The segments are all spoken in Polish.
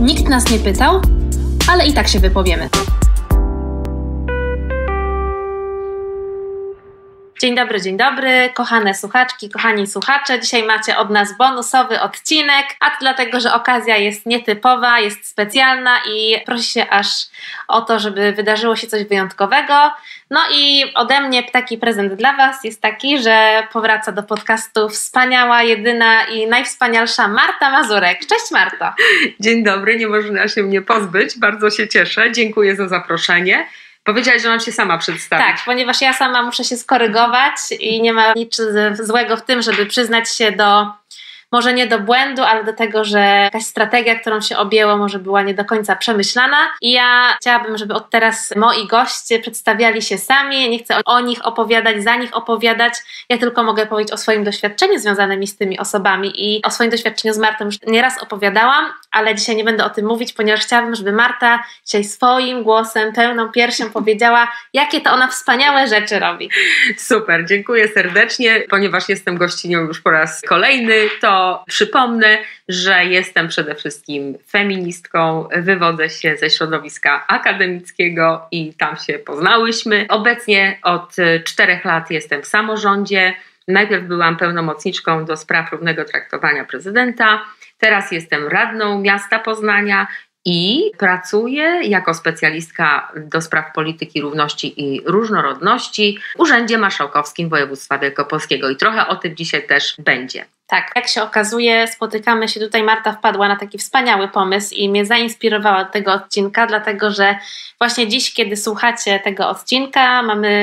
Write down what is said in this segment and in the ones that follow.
Nikt nas nie pytał, ale i tak się wypowiemy. Dzień dobry, kochane słuchaczki, kochani słuchacze. Dzisiaj macie od nas bonusowy odcinek, a to dlatego, że okazja jest nietypowa, jest specjalna i prosi się aż o to, żeby wydarzyło się coś wyjątkowego. No i ode mnie taki prezent dla Was jest taki, że powraca do podcastu wspaniała, jedyna i najwspanialsza Marta Mazurek. Cześć Marto! Dzień dobry, nie można się mnie pozbyć, bardzo się cieszę, dziękuję za zaproszenie. Powiedziałaś, że mam się sama przedstawić. Tak, ponieważ ja sama muszę się skorygować i nie ma nic złego w tym, żeby przyznać się może nie do błędu, ale do tego, że jakaś strategia, którą się objęło, może była nie do końca przemyślana. I ja chciałabym, żeby od teraz moi goście przedstawiali się sami. Nie chcę o nich opowiadać, za nich opowiadać. Ja tylko mogę powiedzieć o swoim doświadczeniu związanym z tymi osobami i o swoim doświadczeniu z Martą już nieraz opowiadałam, ale dzisiaj nie będę o tym mówić, ponieważ chciałabym, żeby Marta dzisiaj swoim głosem, pełną piersią powiedziała, jakie to ona wspaniałe rzeczy robi. Super, dziękuję serdecznie. Ponieważ jestem gościnią już po raz kolejny, to przypomnę, że jestem przede wszystkim feministką, wywodzę się ze środowiska akademickiego i tam się poznałyśmy. Obecnie od 4 lat jestem w samorządzie. Najpierw byłam pełnomocniczką do spraw równego traktowania prezydenta, teraz jestem radną miasta Poznania i pracuję jako specjalistka do spraw polityki równości i różnorodności w Urzędzie Marszałkowskim Województwa Wielkopolskiego i trochę o tym dzisiaj też będzie. Tak, jak się okazuje, spotykamy się tutaj, Marta wpadła na taki wspaniały pomysł i mnie zainspirowała do tego odcinka, dlatego że właśnie dziś, kiedy słuchacie tego odcinka,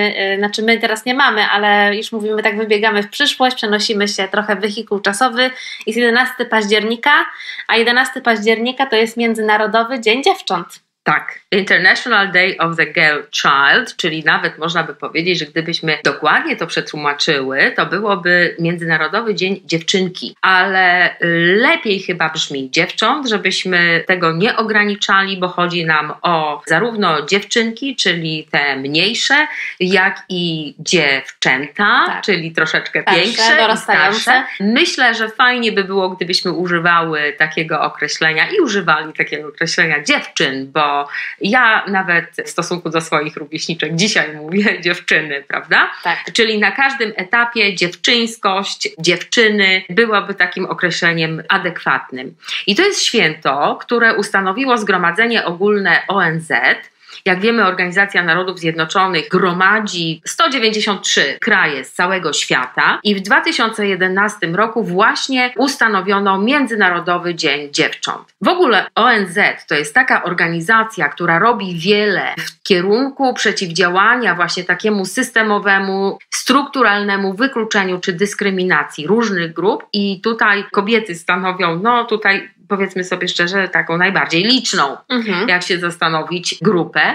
my teraz nie mamy, ale już mówimy tak, wybiegamy w przyszłość, przenosimy się trochę w wehikuł czasowy. Jest 11 października, a 11 października to jest Międzynarodowy Dzień Dziewcząt. Tak, International Day of the Girl Child, czyli nawet można by powiedzieć, że gdybyśmy dokładnie to przetłumaczyły, to byłoby Międzynarodowy Dzień Dziewczynki, ale lepiej chyba brzmi dziewcząt, żebyśmy tego nie ograniczali, bo chodzi nam o zarówno dziewczynki, czyli te mniejsze, jak i dziewczęta, tak, czyli troszeczkę większe, dorastające. Myślę, że fajnie by było, gdybyśmy używały takiego określenia i używali takiego określenia dziewczyn, bo ja nawet w stosunku do swoich rówieśniczek dzisiaj mówię dziewczyny, prawda? Tak. Czyli na każdym etapie dziewczyńskość, dziewczyny byłaby takim określeniem adekwatnym. I to jest święto, które ustanowiło Zgromadzenie Ogólne ONZ. Jak wiemy, Organizacja Narodów Zjednoczonych gromadzi 193 kraje z całego świata i w 2011 roku właśnie ustanowiono Międzynarodowy Dzień Dziewcząt. W ogóle ONZ to jest taka organizacja, która robi wiele w kierunku przeciwdziałania właśnie takiemu systemowemu, strukturalnemu wykluczeniu czy dyskryminacji różnych grup i tutaj kobiety stanowią, powiedzmy sobie szczerze, taką najbardziej liczną, jak się zastanowić, grupę.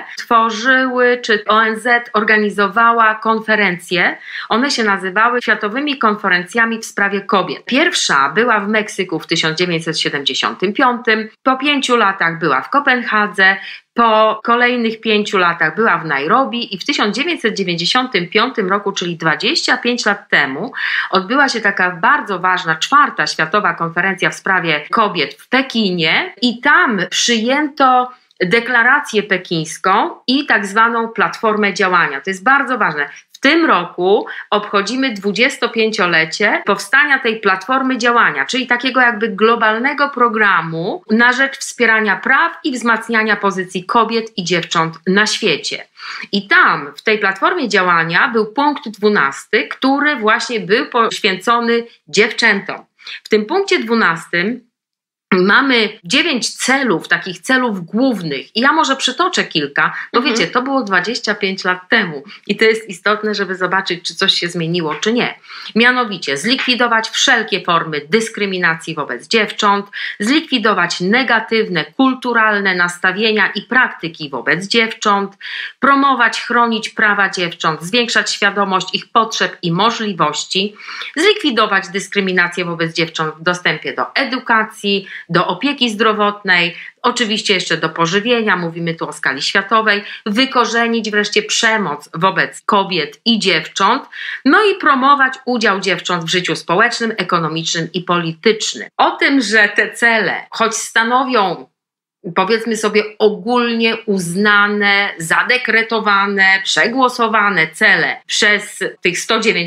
ONZ organizowała konferencje, one się nazywały Światowymi Konferencjami w sprawie kobiet. Pierwsza była w Meksyku w 1975, po 5 latach była w Kopenhadze, po kolejnych 5 latach była w Nairobi i w 1995 roku, czyli 25 lat temu, odbyła się taka bardzo ważna 4. Światowa konferencja w sprawie kobiet w Pekinie i tam przyjęto deklarację pekińską i tak zwaną platformę działania. To jest bardzo ważne. W tym roku obchodzimy 25-lecie powstania tej platformy działania, czyli takiego jakby globalnego programu na rzecz wspierania praw i wzmacniania pozycji kobiet i dziewcząt na świecie. I tam w tej platformie działania był punkt 12, który właśnie był poświęcony dziewczętom. W tym punkcie 12 mamy 9 celów, takich celów głównych i ja może przytoczę kilka, bo wiecie, to było 25 lat temu i to jest istotne, żeby zobaczyć, czy coś się zmieniło, czy nie. Mianowicie zlikwidować wszelkie formy dyskryminacji wobec dziewcząt, zlikwidować negatywne, kulturalne nastawienia i praktyki wobec dziewcząt, promować, chronić prawa dziewcząt, zwiększać świadomość ich potrzeb i możliwości, zlikwidować dyskryminację wobec dziewcząt w dostępie do edukacji, do opieki zdrowotnej, oczywiście jeszcze do pożywienia, mówimy tu o skali światowej, wykorzenić wreszcie przemoc wobec kobiet i dziewcząt, no i promować udział dziewcząt w życiu społecznym, ekonomicznym i politycznym. O tym, że te cele, choć stanowią powiedzmy sobie ogólnie uznane, zadekretowane, przegłosowane cele przez tych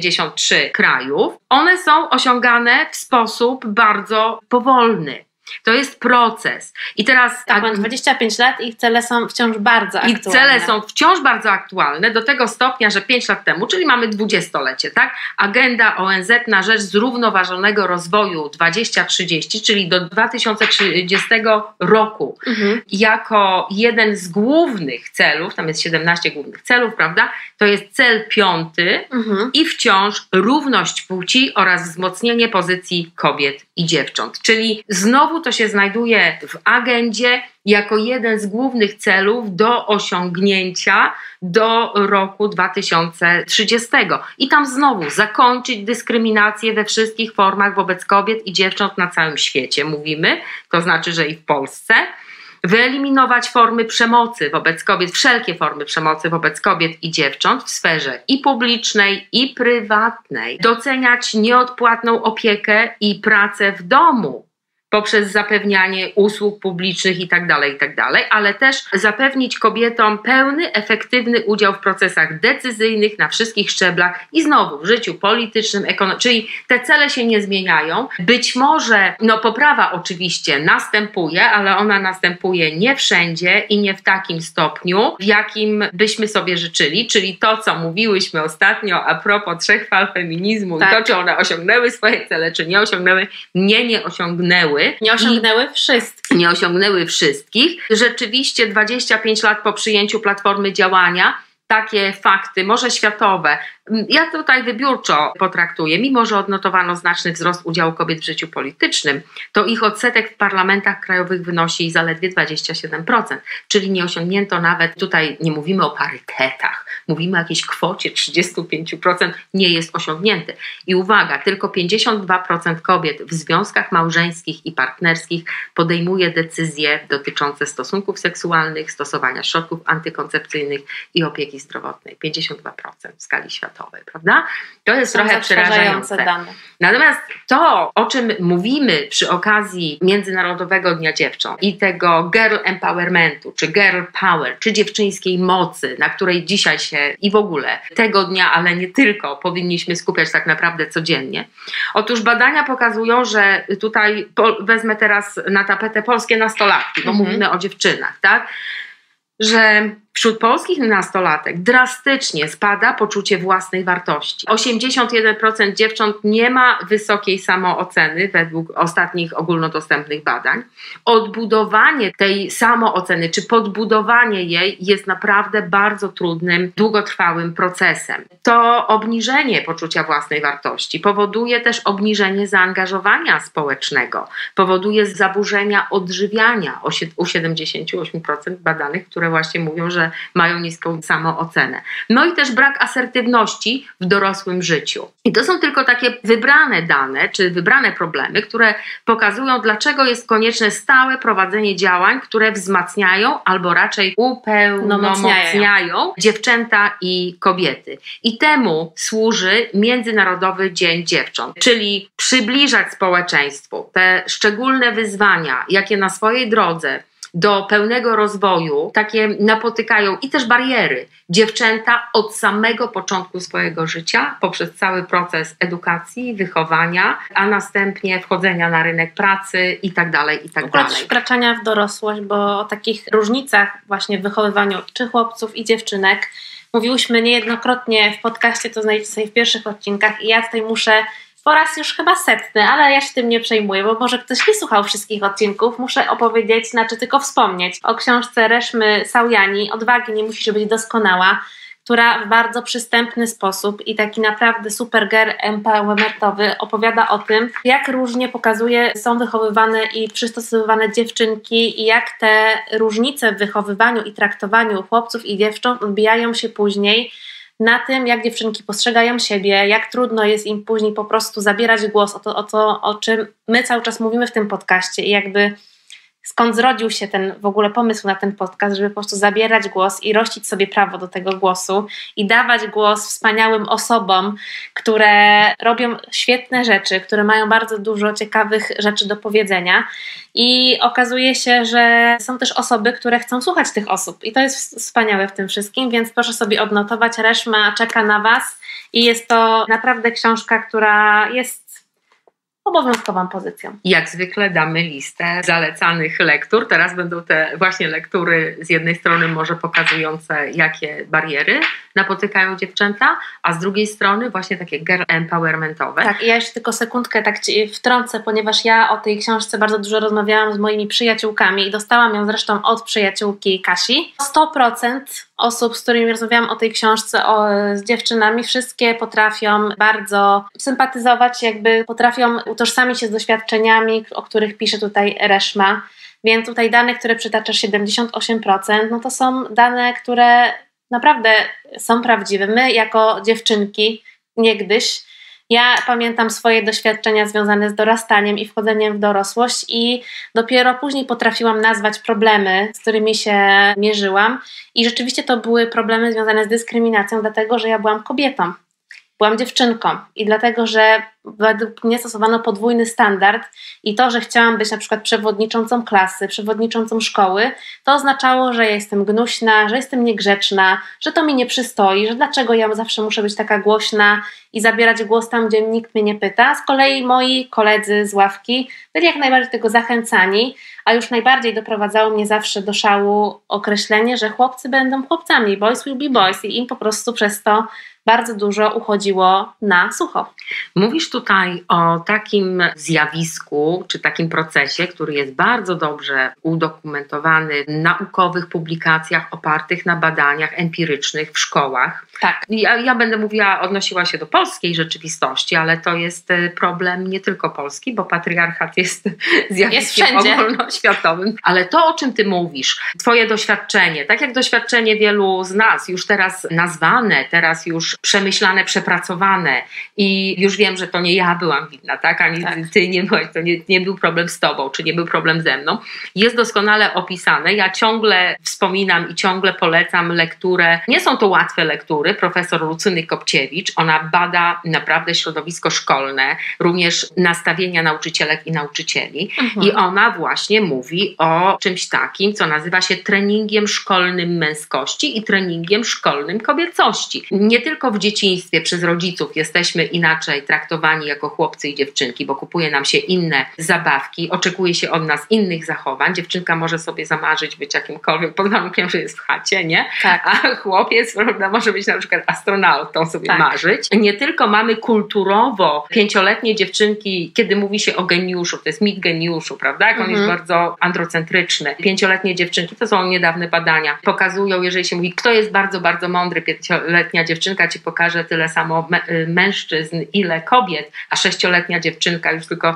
193 krajów, one są osiągane w sposób bardzo powolny. To jest proces. I teraz tak, mam 25 lat i cele są wciąż bardzo aktualne. I cele są wciąż bardzo aktualne do tego stopnia, że 5 lat temu, czyli mamy 20-lecie, tak? Agenda ONZ na rzecz zrównoważonego rozwoju 2030, czyli do 2030 roku, jako jeden z głównych celów, tam jest 17 głównych celów, prawda? To jest cel 5 i wciąż równość płci oraz wzmocnienie pozycji kobiet i dziewcząt. Czyli znowu to się znajduje w agendzie jako jeden z głównych celów do osiągnięcia do roku 2030. I tam znowu zakończyć dyskryminację we wszystkich formach wobec kobiet i dziewcząt na całym świecie, mówimy, to znaczy, że i w Polsce. Wyeliminować formy przemocy wobec kobiet, wszelkie formy przemocy wobec kobiet i dziewcząt w sferze i publicznej, i prywatnej. Doceniać nieodpłatną opiekę i pracę w domu poprzez zapewnianie usług publicznych itd., ale też zapewnić kobietom pełny, efektywny udział w procesach decyzyjnych na wszystkich szczeblach i znowu w życiu politycznym, ekonomicznym, czyli te cele się nie zmieniają. Być może poprawa oczywiście następuje, ale ona następuje nie wszędzie i nie w takim stopniu, w jakim byśmy sobie życzyli, czyli to, co mówiłyśmy ostatnio a propos 3 fal feminizmu i to, czy one osiągnęły swoje cele, czy nie osiągnęły, nie osiągnęły. Nie osiągnęły wszystkich. Nie osiągnęły wszystkich. Rzeczywiście 25 lat po przyjęciu Platformy Działania, takie fakty, może światowe, ja tutaj wybiórczo potraktuję, mimo że odnotowano znaczny wzrost udziału kobiet w życiu politycznym, to ich odsetek w parlamentach krajowych wynosi zaledwie 27%, czyli nie osiągnięto nawet, tutaj nie mówimy o parytetach, mówimy o jakiejś kwocie 35%, nie jest osiągnięty. I uwaga, tylko 52% kobiet w związkach małżeńskich i partnerskich podejmuje decyzje dotyczące stosunków seksualnych, stosowania środków antykoncepcyjnych i opieki zdrowotnej. 52% w skali światowej. Prawda? To jest trochę przerażające. Dane. Natomiast to, o czym mówimy przy okazji Międzynarodowego Dnia Dziewcząt i tego girl empowermentu, czy girl power, czy dziewczyńskiej mocy, na której dzisiaj się i w ogóle tego dnia, ale nie tylko, powinniśmy skupiać tak naprawdę codziennie. Otóż badania pokazują, że tutaj wezmę teraz na tapetę polskie nastolatki, bo mówimy o dziewczynach, tak? Że wśród polskich nastolatek drastycznie spada poczucie własnej wartości. 81% dziewcząt nie ma wysokiej samooceny według ostatnich ogólnodostępnych badań. Odbudowanie tej samooceny, czy podbudowanie jej jest naprawdę bardzo trudnym, długotrwałym procesem. To obniżenie poczucia własnej wartości powoduje też obniżenie zaangażowania społecznego, powoduje zaburzenia odżywiania u 78% badanych, które właśnie mówią, że mają niską samoocenę. No i też brak asertywności w dorosłym życiu. I to są tylko takie wybrane dane, czy wybrane problemy, które pokazują, dlaczego jest konieczne stałe prowadzenie działań, które wzmacniają albo raczej upełnomocniają dziewczęta i kobiety. I temu służy Międzynarodowy Dzień Dziewcząt, czyli przybliżać społeczeństwu te szczególne wyzwania, jakie na swojej drodze do pełnego rozwoju takie napotykają i też bariery dziewczęta od samego początku swojego życia, poprzez cały proces edukacji, wychowania, a następnie wchodzenia na rynek pracy i tak dalej, i tak dalej. Wkraczania w dorosłość, bo o takich różnicach właśnie w wychowywaniu czy chłopców i dziewczynek mówiłyśmy niejednokrotnie w podcaście, to znajdziecie sobie w pierwszych odcinkach i ja tutaj muszę po raz już chyba 100, ale ja się tym nie przejmuję, bo może ktoś nie słuchał wszystkich odcinków. Muszę opowiedzieć, tylko wspomnieć o książce Reszmy Saujani Odwagi nie musi być doskonała, która w bardzo przystępny sposób i taki naprawdę super girl empowermentowy opowiada o tym, jak różnie są wychowywane i przystosowywane dziewczynki i jak te różnice w wychowywaniu i traktowaniu chłopców i dziewcząt odbijają się później na tym, jak dziewczynki postrzegają siebie, jak trudno jest im później po prostu zabierać głos o czym my cały czas mówimy w tym podcaście i jakby skąd zrodził się ten w ogóle pomysł na ten podcast, żeby po prostu zabierać głos i rościć sobie prawo do tego głosu i dawać głos wspaniałym osobom, które robią świetne rzeczy, które mają bardzo dużo ciekawych rzeczy do powiedzenia i okazuje się, że są też osoby, które chcą słuchać tych osób i to jest wspaniałe w tym wszystkim, więc proszę sobie odnotować, Reszma czeka na Was i jest to naprawdę książka, która jest obowiązkową pozycją. Jak zwykle damy listę zalecanych lektur. Teraz będą te właśnie lektury z jednej strony może pokazujące, jakie bariery napotykają dziewczęta, a z drugiej strony właśnie takie girl empowermentowe. Tak, i ja jeszcze tylko sekundkę tak Ci wtrącę, ponieważ ja o tej książce bardzo dużo rozmawiałam z moimi przyjaciółkami i dostałam ją zresztą od przyjaciółki Kasi. 100% osób, z którymi rozmawiałam o tej książce, z dziewczynami, wszystkie potrafią bardzo sympatyzować, jakby potrafią utożsamić się z doświadczeniami, o których pisze tutaj Reszma. Więc tutaj dane, które przytaczasz, 78%, no to są dane, które naprawdę są prawdziwe. My jako dziewczynki niegdyś, ja pamiętam swoje doświadczenia związane z dorastaniem i wchodzeniem w dorosłość i dopiero później potrafiłam nazwać problemy, z którymi się mierzyłam i rzeczywiście to były problemy związane z dyskryminacją, dlatego że ja byłam kobietą. Byłam dziewczynką i dlatego, że według mnie stosowano podwójny standard i to, że chciałam być na przykład przewodniczącą klasy, przewodniczącą szkoły, to oznaczało, że ja jestem gnuśna, że jestem niegrzeczna, że to mi nie przystoi, że dlaczego ja zawsze muszę być taka głośna i zabierać głos tam, gdzie nikt mnie nie pyta. Z kolei moi koledzy z ławki byli jak najbardziej do tego zachęcani, a już najbardziej doprowadzało mnie zawsze do szału określenie, że chłopcy będą chłopcami, boys will be boys i im po prostu przez to bardzo dużo uchodziło na sucho. Mówisz tutaj o takim zjawisku, czy takim procesie, który jest bardzo dobrze udokumentowany w naukowych publikacjach opartych na badaniach empirycznych w szkołach. Tak. Ja będę odnosiła się do polskiej rzeczywistości, ale to jest problem nie tylko polski, bo patriarchat jest zjawiskiem ogólnoświatowym. Ale to, o czym ty mówisz, twoje doświadczenie, tak jak doświadczenie wielu z nas, już teraz nazwane, teraz już przemyślane, przepracowane i już wiem, że to nie ja byłam winna, tak? Ani tak. Ty nie byłaś, to nie był problem z tobą, czy nie był problem ze mną. Jest doskonale opisane. Ja ciągle wspominam i ciągle polecam lekturę. Nie są to łatwe lektury. Profesor Lucyny Kopciewicz, ona bada naprawdę środowisko szkolne, również nastawienia nauczycielek i nauczycieli. I ona właśnie mówi o czymś takim, co nazywa się treningiem szkolnym męskości i treningiem szkolnym kobiecości. Nie tylko w dzieciństwie przez rodziców jesteśmy inaczej traktowani jako chłopcy i dziewczynki, bo kupuje nam się inne zabawki, oczekuje się od nas innych zachowań. Dziewczynka może sobie zamarzyć być jakimkolwiek, pod warunkiem, że jest w chacie, nie? Tak. A chłopiec, prawda, może być na przykład astronautą, sobie marzyć. Nie tylko mamy kulturowo 5-letnie dziewczynki, kiedy mówi się o geniuszu, to jest mit geniuszu, prawda? Jak on jest bardzo androcentryczny. 5-letnie dziewczynki, to są niedawne badania, pokazują, jeżeli się mówi, kto jest bardzo, bardzo mądry, 5-letnia dziewczynka ci pokaże tyle samo mężczyzn, ile kobiet, a 6-letnia dziewczynka już tylko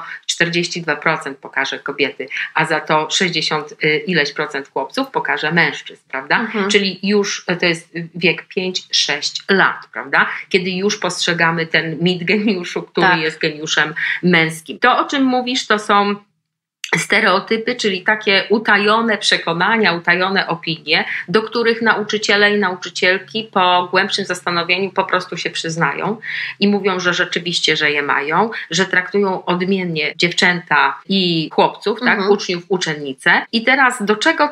42% pokaże kobiety, a za to 60 ileś procent chłopców pokaże mężczyzn, prawda? Czyli już to jest wiek 5-6 lat, prawda? Kiedy już postrzegamy ten mit geniuszu, który jest geniuszem męskim. To, o czym mówisz, to są stereotypy, czyli takie utajone przekonania, utajone opinie, do których nauczyciele i nauczycielki po głębszym zastanowieniu po prostu się przyznają i mówią, że rzeczywiście, że je mają, że traktują odmiennie dziewczęta i chłopców, tak, uczniów, uczennice. I teraz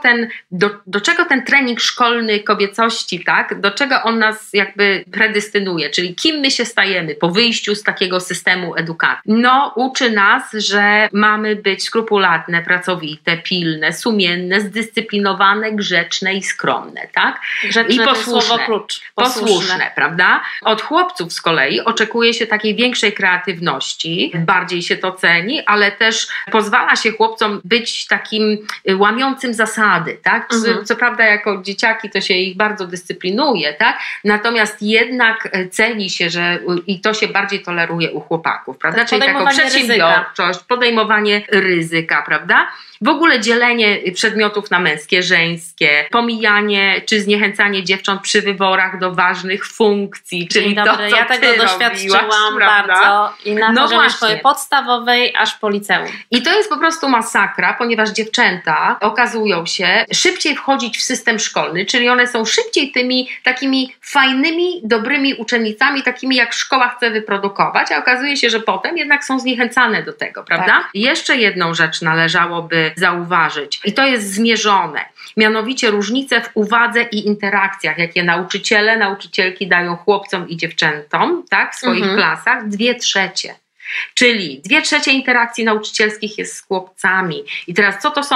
do czego ten trening szkolny kobiecości, tak, do czego on nas jakby predystynuje, czyli kim my się stajemy po wyjściu z takiego systemu edukacji? No, uczy nas, że mamy być skrupulatne, pracowite, pilne, sumienne, zdyscyplinowane, grzeczne i skromne, tak? Grzeczne, i posłuszne. Słowo klucz. Posłuszne, prawda? Od chłopców z kolei oczekuje się takiej większej kreatywności, bardziej się to ceni, ale też pozwala się chłopcom być takim łamiącym zasady, tak? Co prawda jako dzieciaki to się ich bardzo dyscyplinuje, tak? Natomiast jednak ceni się, że i to się bardziej toleruje u chłopaków, prawda? Tak, czyli taką przedsiębiorczość, podejmowanie ryzyka, prawda? W ogóle dzielenie przedmiotów na męskie, żeńskie, pomijanie czy zniechęcanie dziewcząt przy wyborach do ważnych funkcji, czyli to, co ja tego doświadczyłam bardzo i na poziomie szkoły podstawowej aż po liceum. I to jest po prostu masakra, ponieważ dziewczęta okazują się szybciej wchodzić w system szkolny, czyli one są szybciej tymi takimi fajnymi, dobrymi uczennicami, takimi jak szkoła chce wyprodukować, a okazuje się, że potem jednak są zniechęcane do tego, prawda? Tak. Jeszcze jedną rzecz należałoby zauważyć i to jest zmierzone, mianowicie różnice w uwadze i interakcjach, jakie nauczyciele, nauczycielki dają chłopcom i dziewczętom, tak, w swoich klasach, 2/3. Czyli 2/3 interakcji nauczycielskich jest z chłopcami. I teraz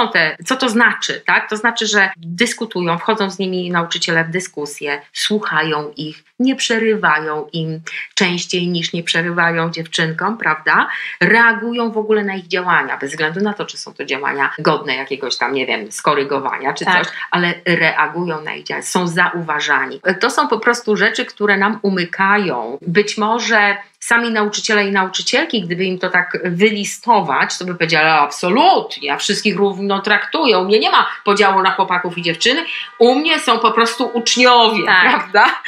co to znaczy? Tak? To znaczy, że dyskutują, wchodzą z nimi nauczyciele w dyskusję, słuchają ich, nie przerywają im częściej niż nie przerywają dziewczynkom, prawda? Reagują w ogóle na ich działania, bez względu na to, czy są to działania godne jakiegoś tam, nie wiem, skorygowania czy coś, ale reagują na ich działania, są zauważani. To są po prostu rzeczy, które nam umykają. Być może sami nauczyciele i nauczycielki, gdyby im to tak wylistować, to by powiedzieli, absolutnie, ja wszystkich równo traktuję, u mnie nie ma podziału na chłopaków i dziewczyny, u mnie są po prostu uczniowie, prawda?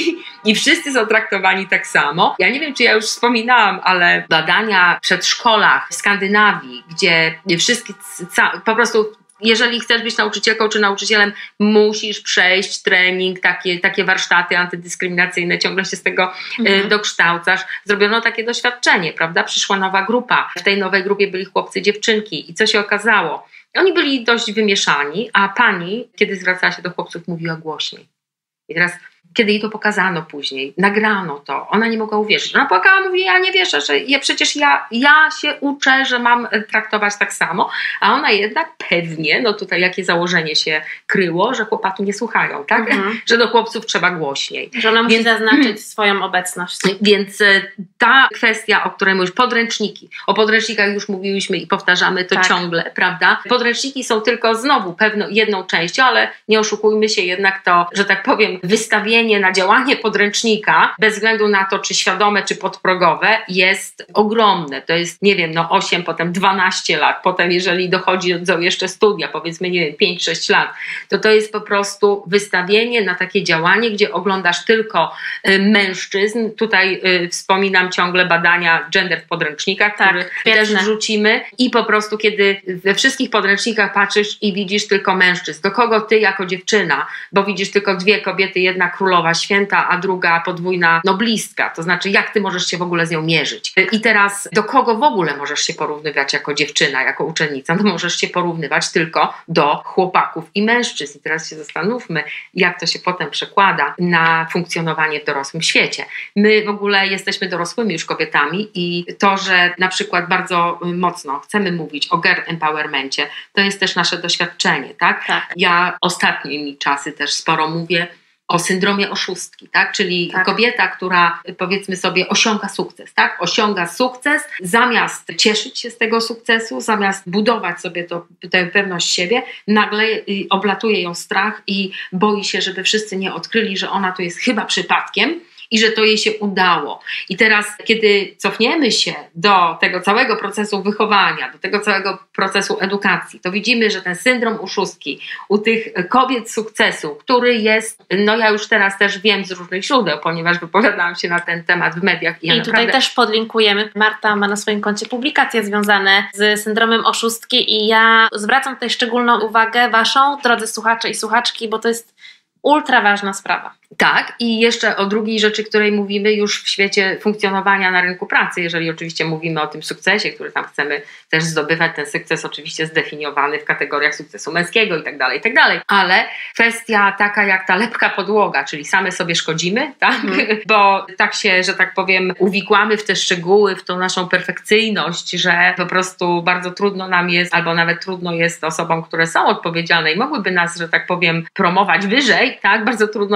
I wszyscy są traktowani tak samo. Ja nie wiem, czy ja już wspominałam, ale badania w przedszkolach w Skandynawii, gdzie wszyscy po prostu, jeżeli chcesz być nauczycielką czy nauczycielem, musisz przejść trening, takie warsztaty antydyskryminacyjne, ciągle się z tego dokształcasz. Zrobiono takie doświadczenie, prawda? Przyszła nowa grupa. W tej nowej grupie byli chłopcy, dziewczynki. I co się okazało? Oni byli dość wymieszani, a pani, kiedy zwracała się do chłopców, mówiła głośniej. I teraz, kiedy jej to pokazano później, nagrano to, ona nie mogła uwierzyć. Ona płakała, mówi, ja nie wierzę, że przecież ja się uczę, że mam traktować tak samo, a ona jednak pewnie, no tutaj jakie założenie się kryło, że chłopaki nie słuchają, tak? Że do chłopców trzeba głośniej. Że ona musi zaznaczyć swoją obecność. Więc ta kwestia, o której mówisz, podręczniki. O podręcznikach już mówiłyśmy i powtarzamy to ciągle, prawda? Podręczniki są tylko znowu jedną częścią, ale nie oszukujmy się, jednak to, że tak powiem, wystawienie na działanie podręcznika, bez względu na to, czy świadome, czy podprogowe, jest ogromne. To jest, nie wiem, 8, potem 12 lat, potem jeżeli dochodzi do jeszcze studia, powiedzmy, nie wiem, 5-6 lat, to jest po prostu wystawienie na takie działanie, gdzie oglądasz tylko mężczyzn. Tutaj wspominam ciągle badania gender w podręcznikach, które też wrzucimy i po prostu, kiedy we wszystkich podręcznikach patrzysz i widzisz tylko mężczyzn, do kogo ty jako dziewczyna, bo widzisz tylko 2 kobiety, jedna królowa święta, a druga podwójna noblistka. To znaczy, jak ty możesz się w ogóle z nią mierzyć? I teraz, do kogo w ogóle możesz się porównywać jako dziewczyna, jako uczennica? No możesz się porównywać tylko do chłopaków i mężczyzn. I teraz się zastanówmy, jak to się potem przekłada na funkcjonowanie w dorosłym świecie. My w ogóle jesteśmy dorosłymi już kobietami i to, że na przykład bardzo mocno chcemy mówić o girl empowermencie, to jest też nasze doświadczenie, tak? Ja ostatnimi czasy też sporo mówię o syndromie oszustki, tak? Czyli kobieta, która, powiedzmy sobie, osiąga sukces, tak? Osiąga sukces, zamiast cieszyć się z tego sukcesu, zamiast budować sobie tę pewność siebie, nagle oblatuje ją strach i boi się, żeby wszyscy nie odkryli, że ona tu jest chyba przypadkiem i że to jej się udało. I teraz, kiedy cofniemy się do tego całego procesu wychowania, do tego całego procesu edukacji, to widzimy, że ten syndrom oszustki u tych kobiet sukcesu, który jest, ja już teraz też wiem z różnych źródeł, ponieważ wypowiadałam się na ten temat w mediach. I tutaj też podlinkujemy. Marta ma na swoim koncie publikacje związane z syndromem oszustki i ja zwracam tutaj szczególną uwagę waszą, drodzy słuchacze i słuchaczki, bo to jest ultra ważna sprawa. Tak, i jeszcze o drugiej rzeczy, której mówimy już w świecie funkcjonowania na rynku pracy, jeżeli oczywiście mówimy o tym sukcesie, który tam chcemy też zdobywać, ten sukces oczywiście zdefiniowany w kategoriach sukcesu męskiego i tak dalej, ale kwestia taka jak ta lepka podłoga, czyli same sobie szkodzimy, tak? Bo tak się, że tak powiem, uwikłamy w te szczegóły, w tą naszą perfekcyjność, że po prostu bardzo trudno nam jest, albo nawet trudno jest osobom, które są odpowiedzialne i mogłyby nas, że tak powiem, promować wyżej, tak? Bardzo trudno im jest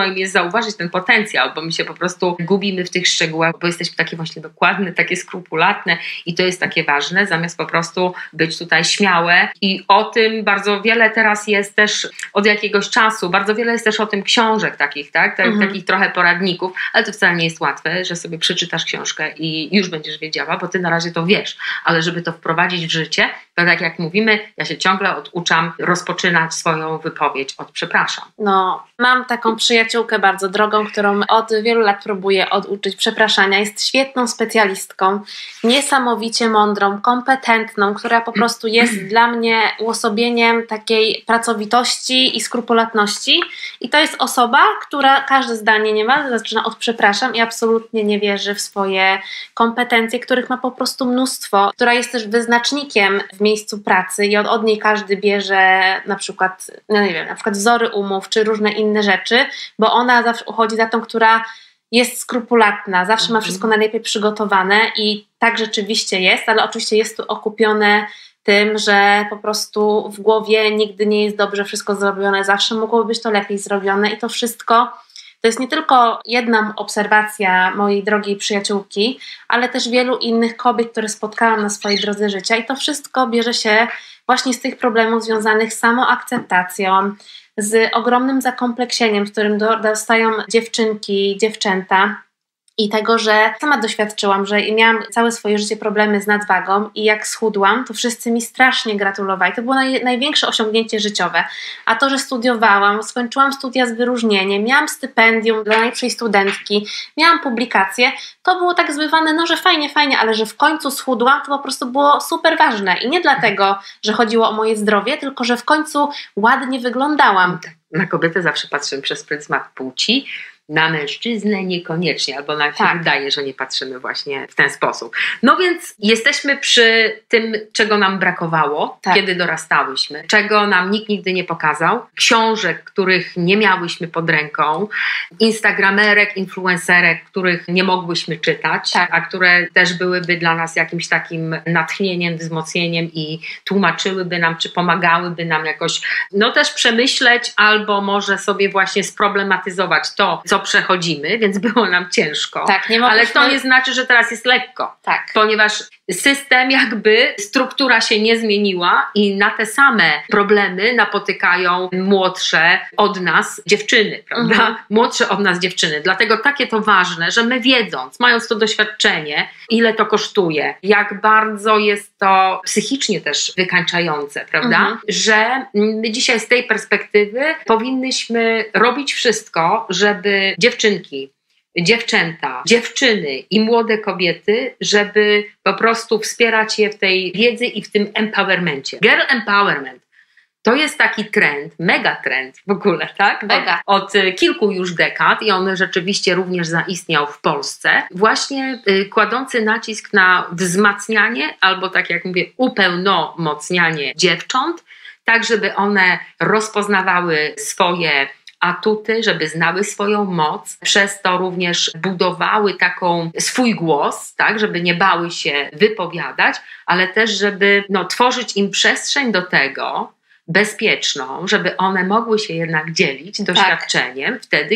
zauważyć ten potencjał, bo my się po prostu gubimy w tych szczegółach, bo jesteśmy takie właśnie dokładne, takie skrupulatne i to jest takie ważne, zamiast po prostu być tutaj śmiałe. I o tym bardzo wiele teraz jest też od jakiegoś czasu, bardzo wiele jest też o tym książek takich, tak? Takich trochę poradników, ale to wcale nie jest łatwe, że sobie przeczytasz książkę i już będziesz wiedziała, bo ty na razie to wiesz, ale żeby to wprowadzić w życie, to tak jak mówimy, ja się ciągle oduczam rozpoczynać swoją wypowiedź od przepraszam. No, mam taką przyjaciółkę bardzo drogą, którą od wielu lat próbuję oduczyć przepraszania. Jest świetną specjalistką, niesamowicie mądrą, kompetentną, która po prostu jest dla mnie uosobieniem takiej pracowitości i skrupulatności. I to jest osoba, która każde zdanie niemal zaczyna od przepraszam i absolutnie nie wierzy w swoje kompetencje, których ma po prostu mnóstwo, która jest też wyznacznikiem w miejscu pracy i od niej każdy bierze na przykład, no nie wiem, na przykład wzory umów czy różne inne rzeczy, bo ona zawsze uchodzi za tą, która jest skrupulatna, zawsze ma wszystko najlepiej przygotowane i tak rzeczywiście jest, ale oczywiście jest tu okupione tym, że po prostu w głowie nigdy nie jest dobrze wszystko zrobione, zawsze mogłoby być to lepiej zrobione i to wszystko to jest nie tylko jedna obserwacja mojej drogiej przyjaciółki, ale też wielu innych kobiet, które spotkałam na swojej drodze życia i to wszystko bierze się właśnie z tych problemów związanych z samoakceptacją, z ogromnym zakompleksieniem, z którym dostają dziewczynki, dziewczęta. I tego, że sama doświadczyłam, że miałam całe swoje życie problemy z nadwagą i jak schudłam, to wszyscy mi strasznie gratulowali. To było największe osiągnięcie życiowe. A to, że studiowałam, skończyłam studia z wyróżnieniem, miałam stypendium dla najlepszej studentki, miałam publikacje, to było tak zbywane, no że fajnie, ale że w końcu schudłam, to po prostu było super ważne. I nie dlatego, że chodziło o moje zdrowie, tylko że w końcu ładnie wyglądałam. Na kobietę zawsze patrzymy przez pryzmat płci, na mężczyznę niekoniecznie, albo nam się wydaje, że nie patrzymy właśnie w ten sposób. No więc jesteśmy przy tym, czego nam brakowało, kiedy dorastałyśmy, czego nam nikt nigdy nie pokazał, książek, których nie miałyśmy pod ręką, instagramerek, influencerek, których nie mogłyśmy czytać, a które też byłyby dla nas jakimś takim natchnieniem, wzmocnieniem i tłumaczyłyby nam, czy pomagałyby nam jakoś, no też przemyśleć, albo może sobie właśnie sproblematyzować to, co przechodzimy, więc było nam ciężko. Ale to nie znaczy, że teraz jest lekko. Ponieważ system jakby, struktura się nie zmieniła i na te same problemy napotykają młodsze od nas dziewczyny, prawda? Młodsze od nas dziewczyny. Dlatego takie to ważne, że my wiedząc, mając to doświadczenie, ile to kosztuje, jak bardzo jest to psychicznie też wykańczające, prawda? Że my dzisiaj z tej perspektywy powinnyśmy robić wszystko, żeby dziewczynki, dziewczęta, dziewczyny i młode kobiety, żeby po prostu wspierać je w tej wiedzy i w tym empowermencie. Girl empowerment to jest taki trend, mega trend w ogóle, tak? Od kilku już dekad i on rzeczywiście również zaistniał w Polsce, właśnie kładący nacisk na wzmacnianie albo tak jak mówię, upełnomocnianie dziewcząt, tak żeby one rozpoznawały swoje atuty, żeby znały swoją moc, przez to również budowały swój głos, tak, żeby nie bały się wypowiadać, ale też żeby tworzyć im przestrzeń do tego, bezpieczną, żeby one mogły się jednak dzielić doświadczeniem wtedy,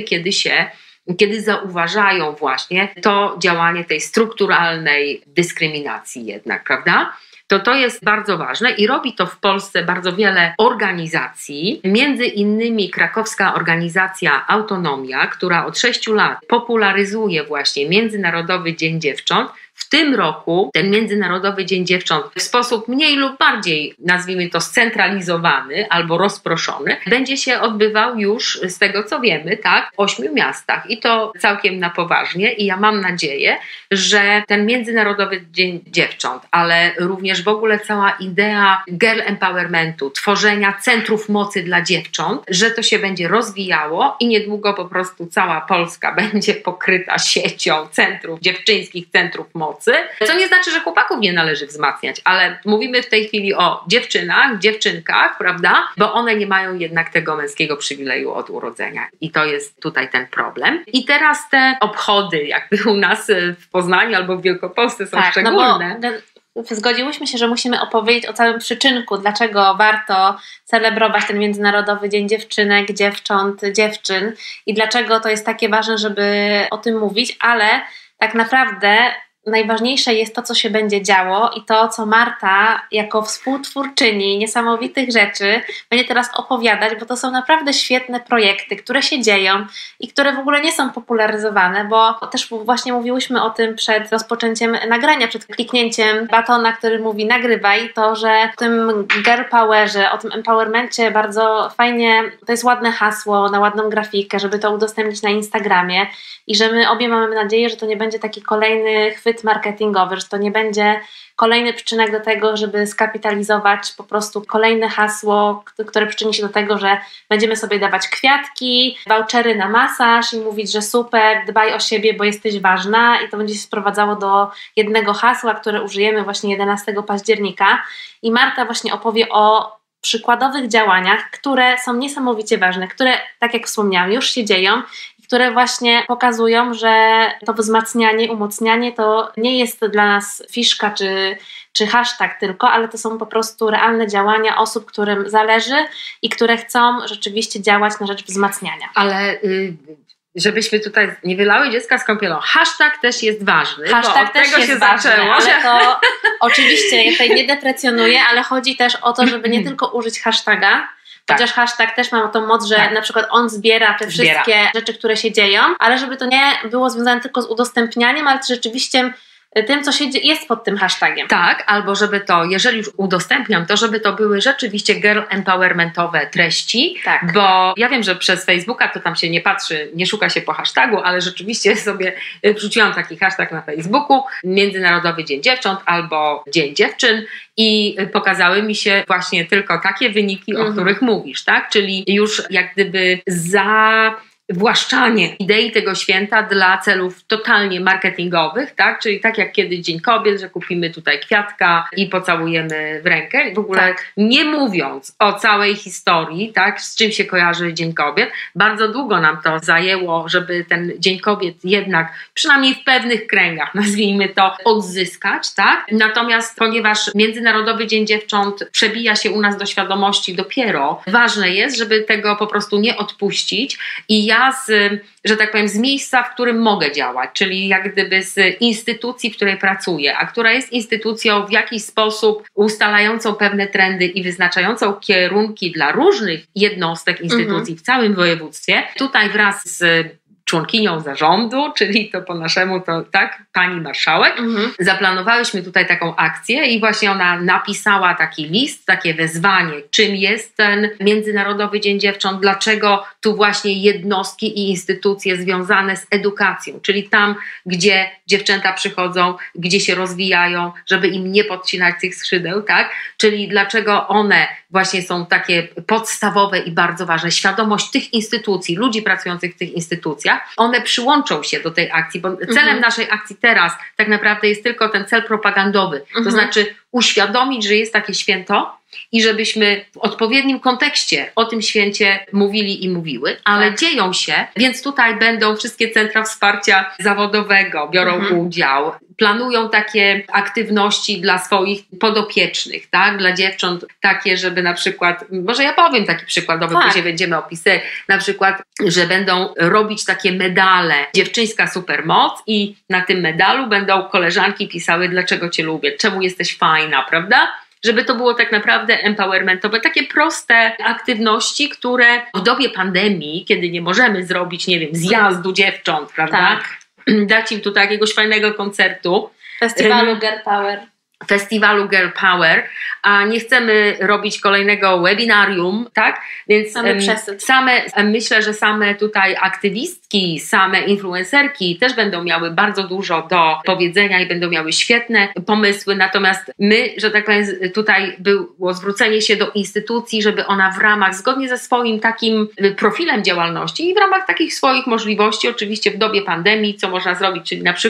kiedy zauważają właśnie to działanie tej strukturalnej dyskryminacji jednak, prawda? To jest bardzo ważne i robi to w Polsce bardzo wiele organizacji, między innymi krakowska organizacja Autonomia, która od 6 lat popularyzuje właśnie Międzynarodowy Dzień Dziewcząt. W tym roku ten Międzynarodowy Dzień Dziewcząt w sposób mniej lub bardziej, nazwijmy to, scentralizowany albo rozproszony, będzie się odbywał już, z tego co wiemy, w 8 miastach i to całkiem na poważnie i ja mam nadzieję, że ten Międzynarodowy Dzień Dziewcząt, ale również w ogóle cała idea girl empowermentu, tworzenia centrów mocy dla dziewcząt, że to się będzie rozwijało i niedługo po prostu cała Polska będzie pokryta siecią dziewczyńskich centrów mocy. Co nie znaczy, że chłopaków nie należy wzmacniać, ale mówimy w tej chwili o dziewczynach, dziewczynkach, prawda? Bo one nie mają jednak tego męskiego przywileju od urodzenia. I to jest tutaj ten problem. I teraz te obchody jakby u nas w Poznaniu albo w Wielkopolsce są szczególne. zgodziłyśmy się, że musimy opowiedzieć o całym przyczynku, dlaczego warto celebrować ten Międzynarodowy Dzień Dziewczynek, Dziewcząt, Dziewczyn i dlaczego to jest takie ważne, żeby o tym mówić, ale tak naprawdę najważniejsze jest to, co się będzie działo i to, co Marta jako współtwórczyni niesamowitych rzeczy będzie teraz opowiadać, bo to są naprawdę świetne projekty, które się dzieją i które w ogóle nie są popularyzowane, bo też właśnie mówiłyśmy o tym przed rozpoczęciem nagrania, przed kliknięciem batona, który mówi nagrywaj, to, że w tym girl powerze, o tym empowermencie bardzo fajnie, to jest ładne hasło na ładną grafikę, żeby to udostępnić na Instagramie i że my obie mamy nadzieję, że to nie będzie taki kolejny chwyt marketingowy, że to nie będzie kolejny przyczynek do tego, żeby skapitalizować po prostu kolejne hasło, które przyczyni się do tego, że będziemy sobie dawać kwiatki, vouchery na masaż i mówić, że super, dbaj o siebie, bo jesteś ważna i to będzie się sprowadzało do jednego hasła, które użyjemy właśnie 11 października i Marta właśnie opowie o przykładowych działaniach, które są niesamowicie ważne, które, tak jak wspomniałam, już się dzieją, które właśnie pokazują, że to wzmacnianie, umocnianie to nie jest dla nas fiszka czy hashtag tylko, ale to są po prostu realne działania osób, którym zależy i które chcą rzeczywiście działać na rzecz wzmacniania. Ale żebyśmy tutaj nie wylały dziecka z kąpielą, hashtag też jest ważny, hashtag bo od też tego jest się ważny, zaczęło. Ale to oczywiście ja tutaj nie deprecjonuję, ale chodzi też o to, żeby nie tylko użyć hashtaga, chociaż hashtag też ma tą moc, że na przykład on zbiera te wszystkie rzeczy, które się dzieją, ale żeby to nie było związane tylko z udostępnianiem, ale rzeczywiście tym, co się jest pod tym hashtagiem. Tak, albo żeby to, jeżeli już udostępniam, to żeby to były rzeczywiście girl empowermentowe treści, bo ja wiem, że przez Facebooka to tam się nie patrzy, nie szuka się po hashtagu, ale rzeczywiście sobie wrzuciłam taki hashtag na Facebooku, Międzynarodowy Dzień Dziewcząt albo Dzień Dziewczyn i pokazały mi się właśnie tylko takie wyniki, o których mówisz, tak? Czyli już jak gdyby zawłaszczanie idei tego święta dla celów totalnie marketingowych, tak? Czyli tak jak kiedyś Dzień Kobiet, że kupimy tutaj kwiatka i pocałujemy w rękę. W ogóle nie mówiąc o całej historii, tak? Z czym się kojarzy Dzień Kobiet. Bardzo długo nam to zajęło, żeby ten Dzień Kobiet jednak, przynajmniej w pewnych kręgach, nazwijmy to, odzyskać, tak? Natomiast ponieważ Międzynarodowy Dzień Dziewcząt przebija się u nas do świadomości dopiero, ważne jest, żeby tego po prostu nie odpuścić i ja że tak powiem, z miejsca, w którym mogę działać, czyli jak gdyby z instytucji, w której pracuję, a która jest instytucją w jakiś sposób ustalającą pewne trendy i wyznaczającą kierunki dla różnych jednostek, instytucji w całym województwie. Tutaj wraz z członkinią zarządu, czyli to po naszemu to tak, pani marszałek. Zaplanowałyśmy tutaj taką akcję i właśnie ona napisała taki list, takie wezwanie, czym jest ten Międzynarodowy Dzień Dziewcząt, dlaczego tu właśnie jednostki i instytucje związane z edukacją, czyli tam, gdzie dziewczęta przychodzą, gdzie się rozwijają, żeby im nie podcinać tych skrzydeł, tak? Czyli dlaczego one właśnie są takie podstawowe i bardzo ważne. Świadomość tych instytucji, ludzi pracujących w tych instytucjach, one przyłączą się do tej akcji, bo celem naszej akcji teraz tak naprawdę jest tylko ten cel propagandowy, to znaczy uświadomić, że jest takie święto i żebyśmy w odpowiednim kontekście o tym święcie mówili i mówiły, ale dzieją się, więc tutaj będą wszystkie centra wsparcia zawodowego, biorą udział, planują takie aktywności dla swoich podopiecznych, tak, dla dziewcząt takie, żeby na przykład, może ja powiem taki przykładowy, później będziemy opisywać, na przykład, że będą robić takie medale, dziewczyńska supermoc i na tym medalu będą koleżanki pisały, dlaczego cię lubię, czemu jesteś fajna, prawda? Żeby to było tak naprawdę empowermentowe, takie proste aktywności, które w dobie pandemii, kiedy nie możemy zrobić, nie wiem, zjazdu dziewcząt, prawda? Dać im tu jakiegoś fajnego koncertu. Festiwalu Girl Power, a nie chcemy robić kolejnego webinarium, tak? Więc myślę, że same tutaj aktywistki, same influencerki też będą miały bardzo dużo do powiedzenia i będą miały świetne pomysły, natomiast my, że tak powiem, tutaj było zwrócenie się do instytucji, żeby ona w ramach, zgodnie ze swoim takim profilem działalności i w ramach takich swoich możliwości, oczywiście w dobie pandemii, co można zrobić, czyli na przykład